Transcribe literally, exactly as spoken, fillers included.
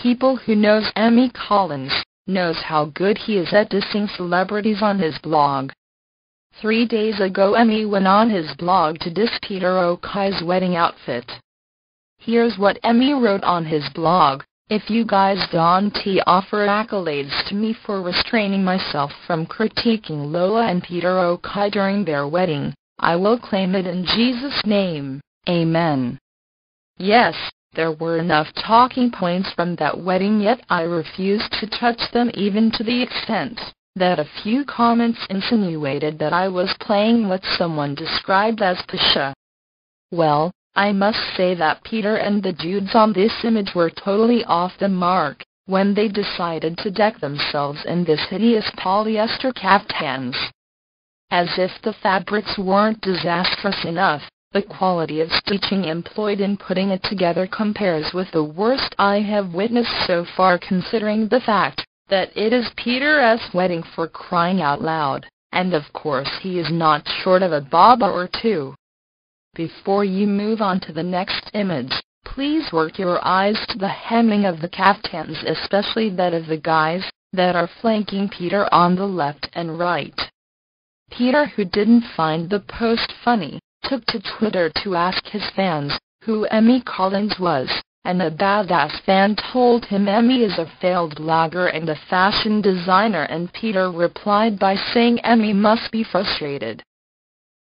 people who knows Emmy Collins, knows how good he is at dissing celebrities on his blog. Three days ago Emmy went on his blog to diss Peter O'Kai's wedding outfit. Here's what Emmy wrote on his blog: "If you guys don't offer accolades to me for restraining myself from critiquing Lola and Peter O'Kai during their wedding, I will claim it in Jesus' name, amen." Yes, there were enough talking points from that wedding, yet I refused to touch them, even to the extent that a few comments insinuated that I was playing what someone described as Pasha. Well, I must say that Peter and the dudes on this image were totally off the mark when they decided to deck themselves in this hideous polyester caftans. As if the fabrics weren't disastrous enough, the quality of stitching employed in putting it together compares with the worst I have witnessed so far, considering the fact that it is Peter's wedding, for crying out loud, and of course he is not short of a bob or two. Before you move on to the next image, please work your eyes to the hemming of the caftans, especially that of the guys that are flanking Peter on the left and right. Peter, who didn't find the post funny, took to Twitter to ask his fans who Emmy Collins was, and a badass fan told him Emmy is a failed blogger and a fashion designer, and Peter replied by saying Emmy must be frustrated